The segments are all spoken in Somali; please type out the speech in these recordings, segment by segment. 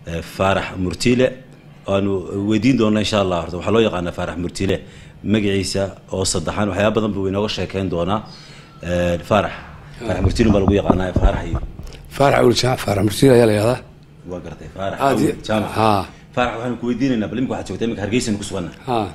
فارح مرتيلة أنا ودين دونا إن شاء الله وحلو يقعنا فارح مرتيلة مجلسة أو صدحان وحياة بدن بوينوش كان دونا فارح مرتيلة بلقوا يقعنا فارح أول شيء فارح مرتيلة يلا هذا وقرتي فارح أول شيء فارح وحنا كويدين إن بلمك واحد شوتين مك هرجيس إنك سونا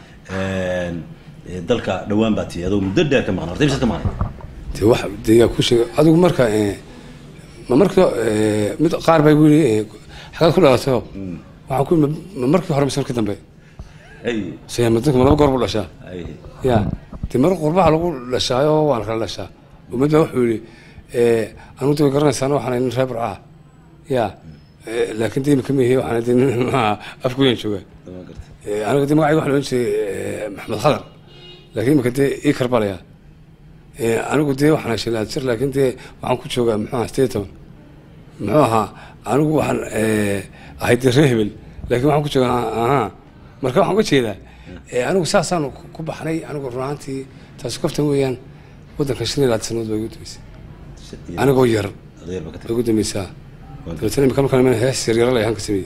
دلك دوام باتي هذا مدة كم غنار تيجي كم غنار تي واحد دي كوش هذا مركا ما مركا قارب يقولي حاجة كلها سوا وعكون ما مركا حرام يصير كده بي أي سيما تك ما قرب ولا شيء أي يا تمر قرب على ولا شيء وأنا خلا شيء ومدة وحولي أنا تو قرنا سنة وحنا نشبر يا لكن دي مكمية وحنا دي ما أفكوين شوية أنا قديم واحد واحد ونشي محمد خضر لكن ما كنت يكرب عليها أنا قلت وحنا شلات سر لكن دي وعم كنت شوقة محمد ستيتون معها أنا وحن هيدي رهبل لكن وعم كنت شوقة مركب وحن كنت شيء أنا وساسا كوبحني أنا قرانتي تسقفت ويان ودك عشرين لا تسند ويقول ميس أنا غير ويقول ميسا تلتني مكان كلام من هاي سرير الله يهانك سمي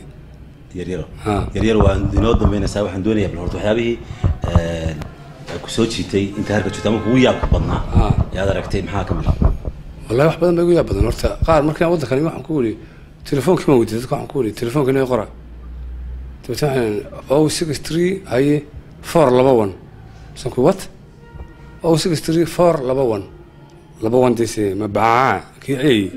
يرير وعندنا بين سوا حندوني قبل هرتو حيابه كسوتشي تي أنت هركت شو تمام هو يابك بدنا يا دركتي محاكم والله واحد بدنا بيقول يا بدنا هرتا قار مركب ودك أنا واحد كولي تلفون كم ودي تذكر عن كولي تلفون كنا يقرأ تبتعن أو 63 هاي 4 لبوان سنكو وات أو 63 4 لبوان ديسي مبعاء كي أي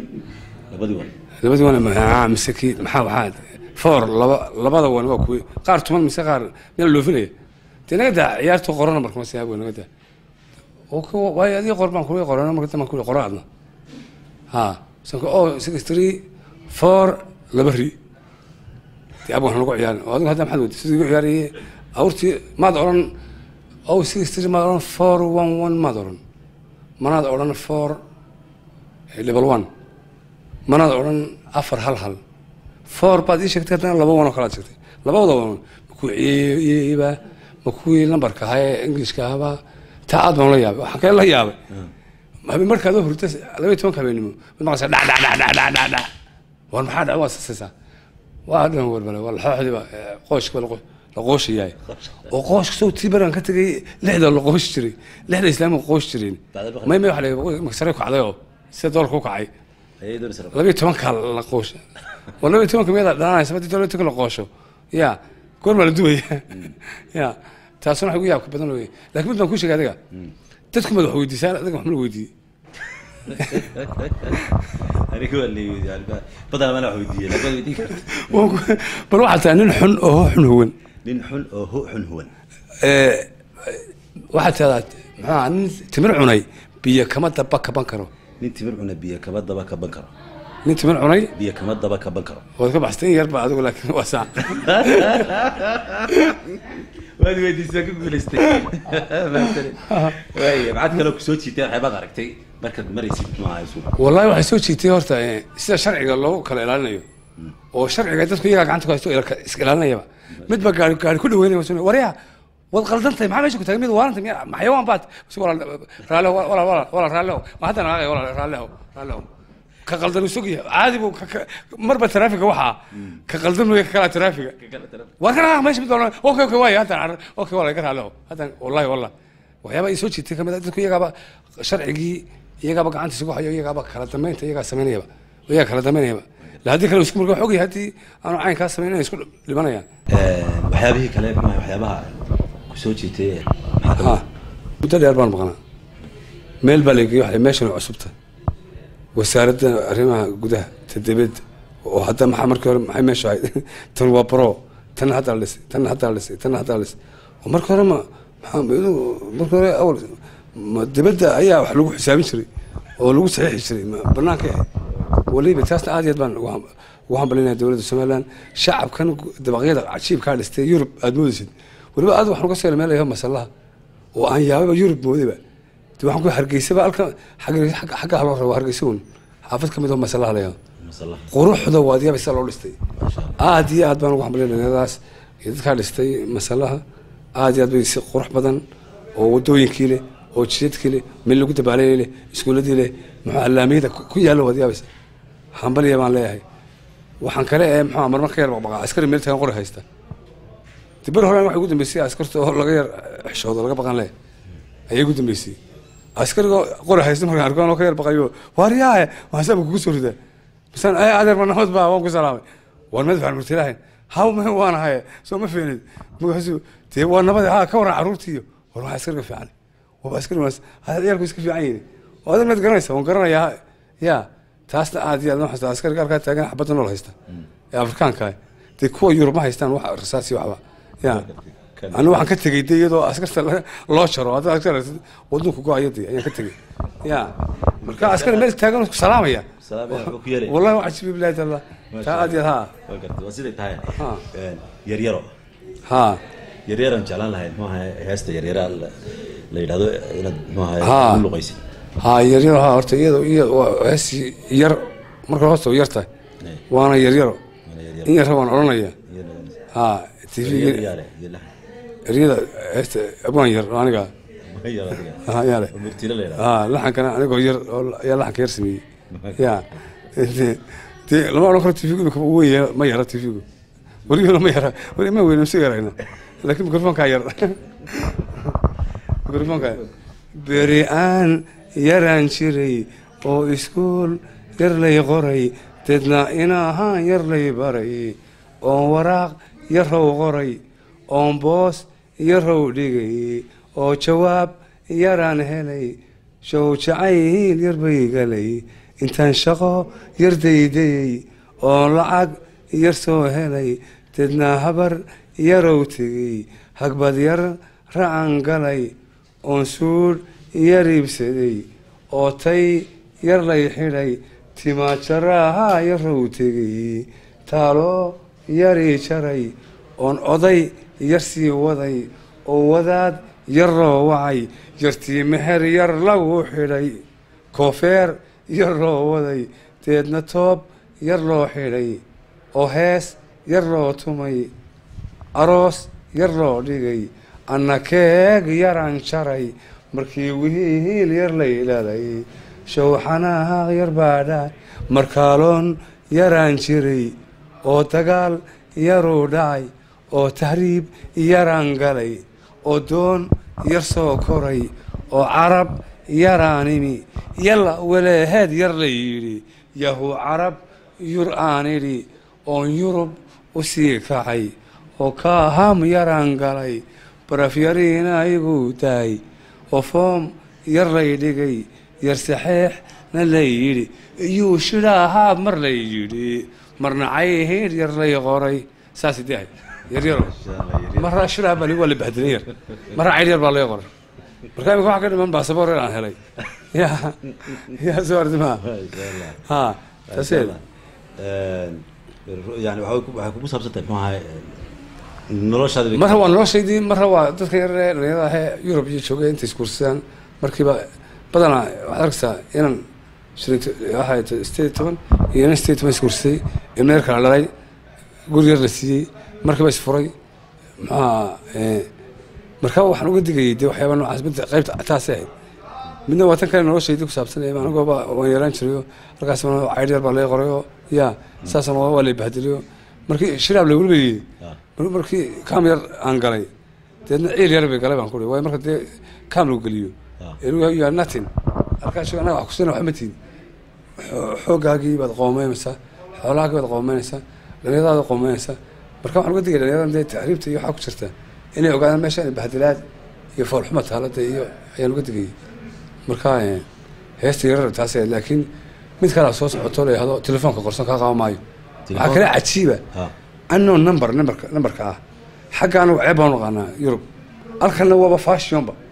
لبدوان مبعاء مسكي محاو عاد 4 لبوان وكوي قار تمن مسقار من اللوفلي تنقدر عيارته قرنا مركم سيابو نقدر وكو واي هذه قربان كوي قرنا مركم ما كوي قرنا سنكو أو 63 4 لبري أبو هنقول عيال وهذا هذا محدود سيدي عيالي أورتي ما دورن أو سيستري ما دورن 411 ما دورن ما دورن 4 level 1 ما دورن أفر هل 4 بعد إيش كتير أنا لبوا أنا خلاص كتير لبوا دورن مكوي يبا مكوي نمبر كهاي إنجليش كهذا تعاد ما لا يابا حكى لا يابا ما بمركز هذا فرتس لما يتوقع كمينه ما قصد لا وأنا حد عواص سسا واحد هو البلا والله حد قوش ولا قوش جاي وقوش صوت تبرن كتجي لحد القوش تري لحد الإسلام قوش ترين ما يمي واحد مكسرك عليه سيدور كوك عاي لا بيتوانك على قوش ولا بيتوانك ميدا أنا سمعت تقول تقول قوشه يا كل ما ندوي يا تاسون حقوق ياك بدنا وين لكن بدنا كوش كذا تدخل مدح ويدي سال تدخل محمل ويدي أنا كل اللي يعني بدل ما نحوي لا بدي بروح حتى ننحن أو حنهون ننحن أو حنهون واحد ثلاث تمر عني بيا كم دبك بنكره نتمر عنا بيا كم دبك بنكره نتمر عني بيا كم دبك بنكره وذكر بحثين يربع أقول لك واسع وادي وادي ساكن بلستي وي بعد كانوا كسوتشي تاع حبا غرقتي markaad maraysid ma hayso wallahi waxa soo jiitay horta sida sharciga loo kala ilaalinayo oo sharciga dadku iyaga gacanta ku haysto iska ilaalinayaba mid ba gaari ku dhaweynaya soo wariya wad qaldantay maxaa meesha ku tagay mid waaranta ma xayawaan baad wala raalo ma hadda naagay wala raalo ka qaldan suuqiya caadi buu marba taraafiga waxa ka qaldan way kala taraafiga waa kana meesha mid wala okay way hadda okay wala ka raalo hadda wallahi waxyaaba ay soo jiitay kamid dadku iyaga sharcigi iyaga ba gacanta isugu hayo iyaga ba kala damaynta iyaga sameynayaba iyaga kala damaynayaba la hadii kale isku markaa xoog yahay aanu cayn ka sameynay isku libanayaan waxyaabihii kale ma waxyaabaha ku soo jiitay muddo dheer baan maqnaa meel baa leeyahay waxa meeshan cusubta wasaaradda arrimaha gudaha tadabad oo hadda maxaa markii hore maxay meesha tan waa pro tan hadda lis oo markii hore ma markii hore awal dibadda ayaa wax lagu xisaabin jiray oo lagu saxiixi jiray banaanka waliba taasna aad iyo aad baan ugu hambalinayaa dowladda Soomaaliland shacabkan dabaqyada cajiib ka dhistay Yurub aad moodaysid waliba aad wax uga soo meelayo masalaha oo aan yaababa Yurub moodayba waxaan ku hargeysaba halka xagga halo rabo hargeysoon xaafad kamid ah masalaha leeyahay quruxda waadiya bisa loo dhistay aad iyo aad baan ugu hambalinayaa dadka dhistay masalaha aad iyo aad bay si qurux badan oo wadooyinkii leh oo jidadkii leh meel lagu dabaalay leh iskuuladii leh maxaa laamiyada ku yaalo wadiyaabis hambaliya baan leeyahay waxaan kale ee muxuu marmar ka yar baqbaqaa askari meel tagan qori haysta tibar hore waxay ugu dambeysay askarta oo laga yar xishoodo laga baqan leh ayay ugu dambeysay askariga qori haysta markaan arko oo ka yar baqayo waariyaaye waxaan sabab kugu soo ridaa misan ay adeer ma nabad baa waan ku salaamay war mad faan murtilahayn haw ma waan ahay soo ma feenid magaxsu tee waa nabad ka waran caruurtiyo war waxa askariga fiican waa askari waas adeerku iska fiican yihiin oo adeer mad garanaysa waan garanayaa yaa taasna aad iyo aad waxaa askariga halkaa taagan xabadda nool haysta ee afrikaanka dee kuwa yurub ma haystaan wax rasaasi waxba yaa anu waxaan ka tegey dee iyadoo askarta loo jaro hadda askar wadunku go-ayadii ayaan ka tegey yaa marka askari meel taagan ku salaamaya wallahi waa cajiib bilahi taala taa aad iyo haa waa siday tahay yaryaro yaryaran jeclaan lahayd maaha heesta yaryara la yidhahdo inaad maaha u luqaysid yaryaro horta iyadoo hees yar marka hoosta yar tahay waana yaryaro in yar waan odhanaya tv eryada heesta abwaan yar aniga laxankana anigoo yar ayaa laxanka yar sameeyey ya dee lama odhan karo tvgu weyn ma yara tvgu weligana ma yara weli ma weyna soo yarayna laakiin microfonkaa yar microfonka beri aan yaraan jiray oo iskuul yar lay qoray deedna ina ahaan yar lay baray oon waraaq yarow qoray oon boos yarow dhigay oo jawaab yaraan helay show jacayl yar bay galay intaan shaqo yar daydayay oon lacag yar soo helay deedna habar yarow tegay hagbad yar racan galay oon suudh yar iibsaday oo tay yar lay xidhay timaajaraha yarow tegay taaloo yarii jaray oon oday yar sii waday oo wadaad yar loo wacay yartii meher yar lagu xidhay koofeer yar loo waday deedna toob yar loo xidhay oo hees yar loo tumay aroos yar loo dhigay anna keeg yaraan jaray markii wihiil yar lay ilaalay showxanaaq yar baa dhaay markaaloon yaraan jiray oo dagaal yaruu dhacay oo tahriib yaraan galay oo doon yar soo koray oo carab yaraan imi yalla waleeheed yar la yidhi yahu carab yur aan idhi oon yurub u sii kacay oo kaaham yaraan galay barafyariina igu daay oo foom yar lay dhigay yar saxeexna lay yidhi iyuu shidhaahaa mar lay yidhi marna cayhiir yar lay qoray saasi dahay yaryaro marna shidhaa baa waa la bahdelin yar marna cayl yar baa lay qoray marka imika waxa ka dhiman baasaboor yar aan helay ya soo ardimaa taasee yani waxay kugu saabsantahay muxuu ahay noloshaada marra waa noloshaydii marra waa dadka yar dhalinyarada ahee yurub iyo joogay intay iskuursadaan markiiba badanaa waxaad arkaysaa inan waxay 18 iyo inan 18 iskuursaday ilmo yar kala dhalay guri yar la siiyey markiiba isfuray marka waxaan uga digayay dee waxyaaba noocaas midda qaybta taasay ahayd midna waa tan kale noloshaydii ku saabsan anigooba waan yeelaan jirayo halkaas caydh yar baa laga qorayo ya saasna waa lay bahdeliyo markii shiraab lagula beeyey markii kaam yar aan galay deedna ciil yar bay galay baan kuri waayo marka dee kaam lagu geliyo you are nothing halkaas anaga wax kusina waxba matiin xoogaagii baad qoomeynaysaa xoolahaagii baad qoomeynaysaa dhalinyaradaada qoomeynaysaa marka waxaan uga digay dhalinyaradan dee tahriibta iyo waxaa ku jirta inay ogaadaan meesha bahdelaad iyo foolxuma taalada iyo ayaan uga digayay marka heesta yarar taas laakiin mid kale soo socoto la yiraahdo telefoonka qorsan ka qaban maayo waxa kale cajiiba anno numberka ah xagga anu ceeb baan qana Yurub halkana waa fashion ba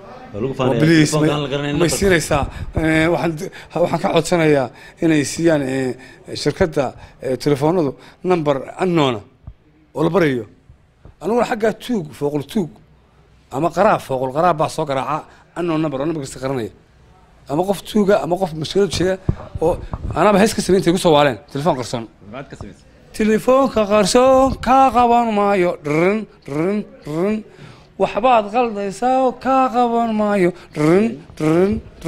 ma siinaysaa waxaan ka codsanayaa inay siiyaan shirkadda telefoonadu number annoona oo la barayo anugu xagga fooqul tuug ama fooqul qaraab baa soo garaaca annoon number kasta qaranaya ama qof tuuga ama qof mashkuulad sheega oo anaba hees ka sameeyay ku soo waaleen telefoon qarsoon telefoonka qarsoon ka qaban maayo waxbaad qaldaysaa ka qaban maayo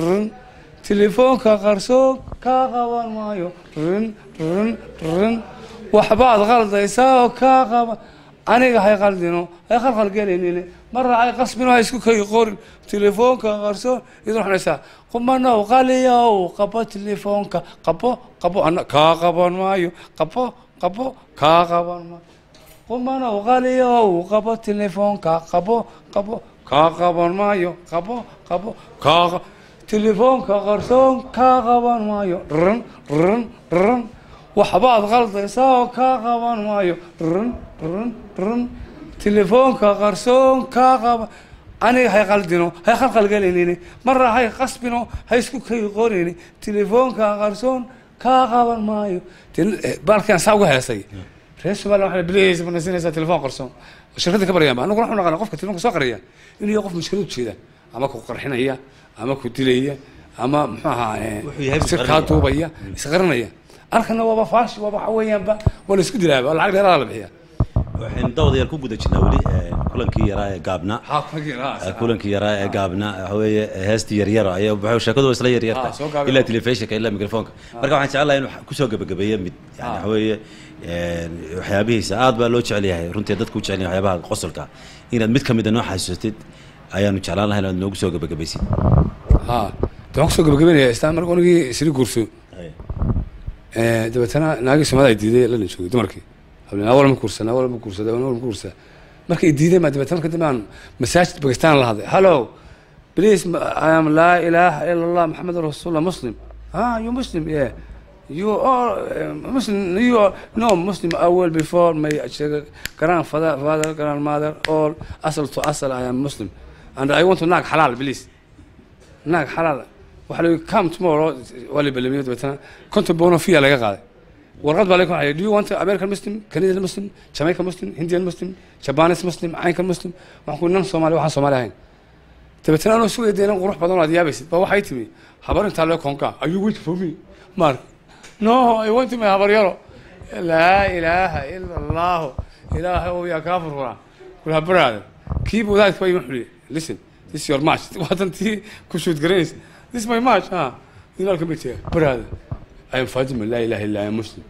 telefoonka qarsoon ka qaban maayo waxbaad qaldaysaa oo kaa qaba aniga hay qaldino hay khalkhalgelinine marra ay qasbino hay isku kay qorin telefoonka qarsoon idin xunaysaa qumanow qaliyow qabo telefoonka qabo ana kaa qaban maayo qabo kaa qaban maayo qumanow qaliyow qabo telefoonka qabo kaa qaban maayo qabo kaa telefoonka qarsoon kaa qaban maayo rn waxbaad qaldaysaa oo kaa qaban maayo rn telefoonka qarsoon kaa qaban aniga hay qaldino hay khalkhalgelinine marra hay qasbino hay isku kay qorini telefoonka qarsoon kaa qaban maayo baalkan saa uga heesay reer Soomaaliya waxay bileeyay banaysanaysaa telefoon qarsoon shirkadda ka barayaan anagu waxaan naqaan qofka telefoonka soo qariya inuu yahay qof mushkilad u jeeda ama ku qarxinaya ama ku dilaya ama muxuu ahaa sirka duubaya isqarinaya arkana waa faash waa waxa weeyaanba wala isku dilaaba lacag dheeraad la bixiya waxaan dawadayaal ku guda jirnaa wali kulankii yaraa ee gaabna kulankii yaraa ee gaabna waxa weeye heestii yaryar ayaa wuxuu sheekadu isla yaryarta ila telefishinka ila mikrofoonka marka waxaan jecelahay inuu ku soo gabagabeeyo mid yani waxa weeye waxyaabihiisa aad baa loo jecel yahay runtii dadku u jecel yahay waxyaabaha qosolka inaad mid kamid ah noo xasuustid ayaanu jeclaan lahayn inaad noogu soo gabagabaysid waxaan ku soo gabagabeynaya istaan marka unigii isri guurso dabeetana naagii Soomaaliya diiday la joogay dumarkii awal ma kuursan markay diiday ma dabeetana marka damaan masaajid Pakistan la hadlay hello please I am la ilaha illa Allah Muhammad rasulullah Muslim you Muslim yeah you are Muslim you are no Muslim awal before my grandfather grandmother all asal to asal I am Muslim and I want to knock halal please knock halal waxa la come tomorrow wali balamiyo dabeetana konton boono fiya laga qaaday warqad baa leeyahay do you want American Muslim Canadian Muslim Jamaican Muslim Indian Muslim Japanese Muslim African Muslim waxaan ku nan Soomaali waxaan Soomaali ahayn dabeetana anoo soo yeedeen qurux badan oo adiyaabaysid ba waxay timi habar inta loo konka are you waiting for me Mark no I want my habar yaro la ilaha illa Allah ilaahu ya kafir qura kul habrad keep wadaad way maxli listen this is your match wadantii ku shoot garays this is my match you know committee brother I am Fatima la ilaha illa I am Muslim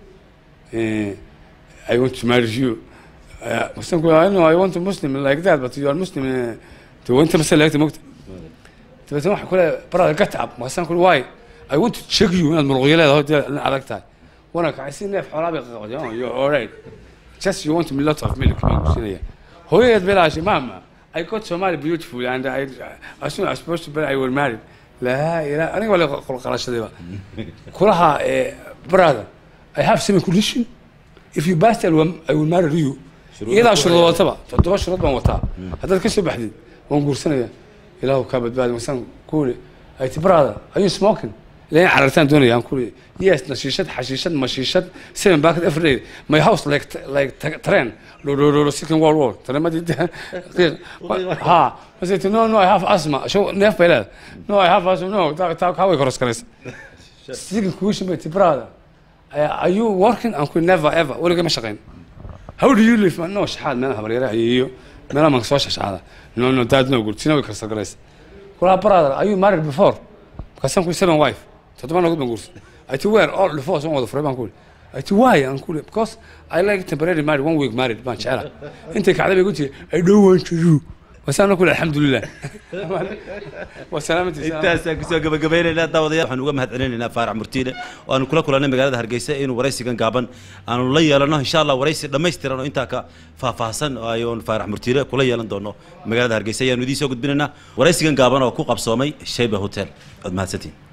I want to marry you I know I want a Muslim like that but you are Muslim تو انت مثلا لقيت مكتب تبى تروح كل برا قتعب مثلا كل واي I want to check you من المرغيلات هذه اللي عرفتها وانا عايزين نف حرابي you alright just you want a lot of milk هو يتبلاش ماما I got Somali beautiful and as soon as possible I will marry لا لا انا ولا قراش دي كلها brother I have some condition if you pass I will marry you إذا شروط تبع تدور شروط ما وطا هذا كسب بحديد ونقول سنة إلهو كابد بعد مثلا كولي أي تبرادة أي سموكين لين عرفتان دنيا كولي يس نشيشات حشيشات مشيشات سيفن باكت إفريد my house like train لو second world war ترى ما دي ها بس no I have asthma شو نف بلاد no I have asthma no تاك هاوي كروس كريس second question بيت تبرادة are you working and could never ever ولا كم شغين how do you live no شحال ما أنا بريرة أيوه ما أنا ما نسويش شحال no dad no قلت سيناوي كرس كريس كلها brother are you married before كسام كل سنة wife تطبعنا قلت بنقول I to wear all the force one of the frame أقول I to why أقول because I like temporary married 1 week married ما شعره أنت كعادة قلت I don't want to do بس أنا أقول الحمد لله وسلامتي intaas ku soo gabagabeynayna daawadayaal waxaan uga mahadcelinaynaa Faarax Murtiile oo aan kula kulanay magaalada Hargeysa inuu waraysigan gaaban aan la yeelano insha Allah waraysi dhameystiran oo inta ka faahfaahsan oo ayoon Faarax Murtiile kula yeelan doono magaalada Hargeysa ayaan idin soo gudbinaynaa waraysigan gaaban oo ku qabsoomay Shayba Hotel ad mahadsantiin